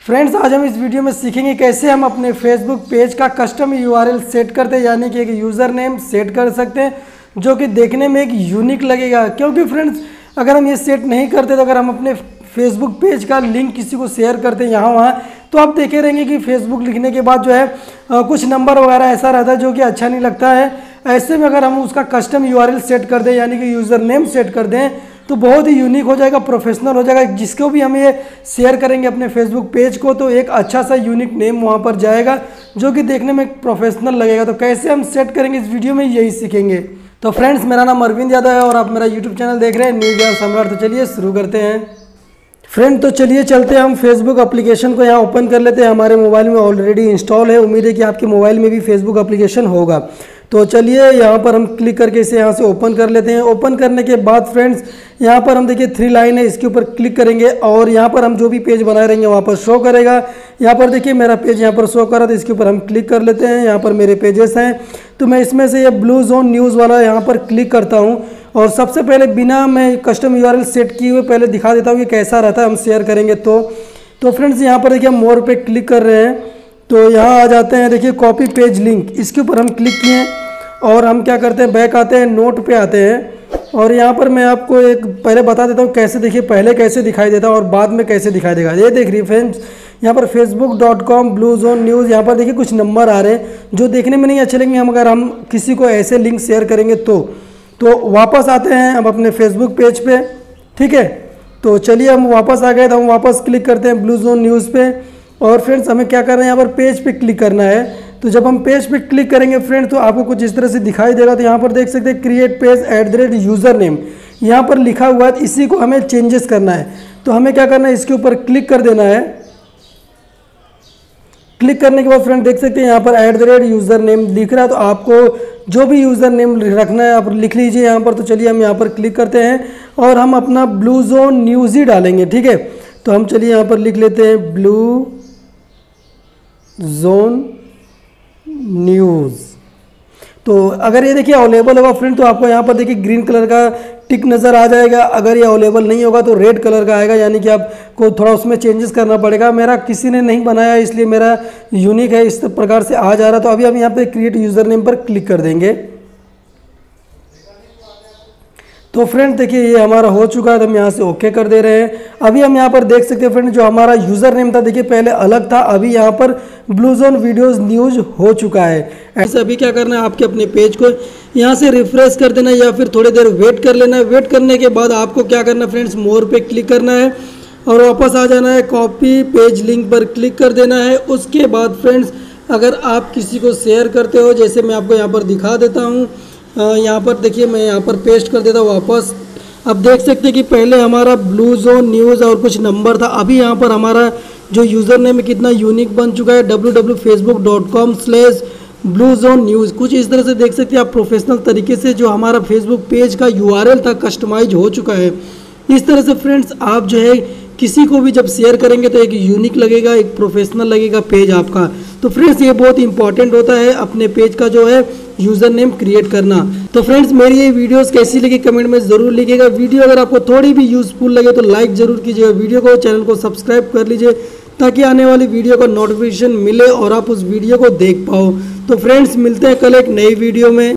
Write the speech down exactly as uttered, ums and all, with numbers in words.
Friends, आज हम इस वीडियो में सीखेंगे कैसे हम अपने फेसबुक पेज का कस्टम यूआरएल सेट करते हैं, यानी कि एक यूज़र नेम सेट कर सकते हैं जो कि देखने में एक यूनिक लगेगा। क्योंकि फ्रेंड्स, अगर हम ये सेट नहीं करते तो अगर हम अपने फेसबुक पेज का लिंक किसी को शेयर करते हैं यहाँ वहाँ, तो आप देखे रहेंगे कि फेसबुक लिखने के बाद जो है आ, कुछ नंबर वगैरह ऐसा रहता है जो कि अच्छा नहीं लगता है। ऐसे में अगर हम उसका कस्टम यूआरएल सेट कर दें, यानी कि यूज़र नेम सेट कर दें, तो बहुत ही यूनिक हो जाएगा, प्रोफेशनल हो जाएगा। जिसको भी हम ये शेयर करेंगे अपने फेसबुक पेज को, तो एक अच्छा सा यूनिक नेम वहाँ पर जाएगा जो कि देखने में प्रोफेशनल लगेगा। तो कैसे हम सेट करेंगे इस वीडियो में यही सीखेंगे। तो फ्रेंड्स, मेरा नाम अरविंद यादव है और आप मेरा यूट्यूब चैनल देख रहे हैं न्यू ज्ञान सम्राट। तो चलिए शुरू करते हैं फ्रेंड। तो चलिए चलते हैं, हम फेसबुक एप्लीकेशन को यहाँ ओपन कर लेते हैं। हमारे मोबाइल में ऑलरेडी इंस्टॉल है, उम्मीद है कि आपके मोबाइल में भी फेसबुक एप्लीकेशन होगा। तो चलिए यहाँ पर हम क्लिक करके इसे यहाँ से ओपन कर लेते हैं। ओपन करने के बाद फ्रेंड्स, यहाँ पर हम देखिए थ्री लाइन है, इसके ऊपर क्लिक करेंगे और यहाँ पर हम जो भी पेज बनाए रहेंगे वहाँ पर शो करेगा। यहाँ पर देखिए मेरा पेज यहाँ पर शो कर रहा था, इसके ऊपर हम क्लिक कर लेते हैं। यहाँ पर मेरे पेजेस हैं, तो मैं इसमें से ये ब्लू जोन न्यूज़ वाला यहाँ पर क्लिक करता हूँ और सबसे पहले बिना मैं कस्टम यूआरएल सेट किए हुए पहले दिखा देता हूँ कि कैसा रहता है हम शेयर करेंगे तो तो फ्रेंड्स, यहाँ पर देखिए हम मोर पे क्लिक कर रहे हैं, तो यहाँ आ जाते हैं। देखिए कॉपी पेज लिंक, इसके ऊपर हम क्लिक किए और हम क्या करते हैं, बैक आते हैं, नोट पे आते हैं और यहाँ पर मैं आपको एक पहले बता देता हूँ कैसे। देखिए पहले कैसे दिखाई देता है और बाद में कैसे दिखाई देगा। ये देख रही फ्रेंड्स, यहाँ पर Facebook dot com blue zone news, यहाँ पर देखिए कुछ नंबर आ रहे हैं जो देखने में नहीं अच्छे लगेंगे। हम अगर हम किसी को ऐसे लिंक शेयर करेंगे तो तो वापस आते हैं हम अपने फेसबुक पेज पे, ठीक है। तो चलिए हम वापस आ गए, तो हम वापस क्लिक करते हैं ब्लू जोन न्यूज़ पे और फ्रेंड्स हमें क्या करना है, यहाँ पर पेज पे क्लिक करना है। तो जब हम पेज पे क्लिक करेंगे फ्रेंड, तो आपको कुछ इस तरह से दिखाई देगा। तो यहाँ पर देख सकते हैं create page at the rate user name, यहाँ पर लिखा हुआ है, इसी को हमें चेंजेस करना है। तो हमें क्या करना है, इसके ऊपर क्लिक कर देना है। क्लिक करने के बाद फ्रेंड देख सकते हैं यहाँ पर at the rate user name लिख रहा है, तो आपको जो भी यूज़र नेम रखना है आप लिख लीजिए यहाँ पर। तो चलिए हम यहाँ पर क्लिक करते हैं और हम अपना ब्लू जोन न्यूज़ ही डालेंगे, ठीक है। तो हम चलिए यहाँ पर लिख लेते हैं ब्लू जोन न्यूज़। तो अगर ये देखिए अवेलेबल होगा फ्रेंड, तो आपको यहाँ पर देखिए ग्रीन कलर का टिक नज़र आ जाएगा। अगर ये अवेलेबल नहीं होगा तो रेड कलर का आएगा, यानी कि आपको थोड़ा उसमें चेंजेस करना पड़ेगा। मेरा किसी ने नहीं बनाया इसलिए मेरा यूनिक है, इस प्रकार से आ जा रहा। तो अभी हम यहाँ पे क्रिएट यूज़र नेम पर क्लिक कर देंगे। तो फ्रेंड देखिए ये हमारा हो चुका है, तो हम यहाँ से ओके कर दे रहे हैं। अभी हम यहाँ पर देख सकते हैं फ्रेंड, जो हमारा यूज़र नेम था देखिए पहले अलग था, अभी यहाँ पर ब्लू जोन वीडियोज़ न्यूज़ हो चुका है। ऐसे अभी क्या करना है, आपके अपने पेज को यहाँ से रिफ्रेश कर देना है या फिर थोड़ी देर वेट कर लेना है। वेट करने के बाद आपको क्या करना है फ्रेंड्स, मोर पे क्लिक करना है और वापस आ जाना है, कॉपी पेज लिंक पर क्लिक कर देना है। उसके बाद फ्रेंड्स, अगर आप किसी को शेयर करते हो, जैसे मैं आपको यहाँ पर दिखा देता हूँ, यहाँ पर देखिए मैं यहाँ पर पेस्ट कर देता हूँ वापस। अब देख सकते हैं कि पहले हमारा ब्लू जोन न्यूज़ और कुछ नंबर था, अभी यहाँ पर हमारा जो यूज़र नेम कितना यूनिक बन चुका है, W W Facebook dot com slash blue zone news. कुछ इस तरह से देख सकते हैं आप, प्रोफेशनल तरीके से जो हमारा फेसबुक पेज का यूआरएल था कस्टमाइज हो चुका है। इस तरह से फ्रेंड्स आप जो है किसी को भी जब शेयर करेंगे तो एक यूनिक लगेगा, एक प्रोफेशनल लगेगा पेज आपका। तो फ्रेंड्स ये बहुत इंपॉर्टेंट होता है अपने पेज का जो है यूज़र नेम क्रिएट करना। तो फ्रेंड्स मेरी ये वीडियोस कैसी लगी कमेंट में ज़रूर लिखिएगा। वीडियो अगर आपको थोड़ी भी यूज़फुल लगे तो लाइक ज़रूर कीजिएगा, वीडियो को चैनल को सब्सक्राइब कर लीजिए ताकि आने वाली वीडियो का नोटिफिकेशन मिले और आप उस वीडियो को देख पाओ। तो फ्रेंड्स मिलते हैं कल एक नई वीडियो में।